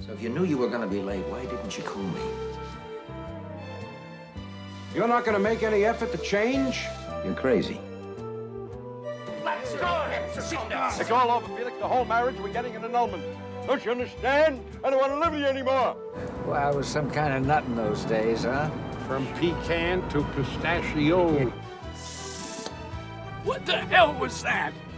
So if you knew you were going to be late, why didn't you call me? You're not going to make any effort to change? You're crazy. Let's go! Sit down! It's all over, Felix. The whole marriage, we're getting an annulment. Don't you understand? I don't want to live with you anymore. Well, I was some kind of nut in those days, huh? From pecan to pistachio. What the hell was that?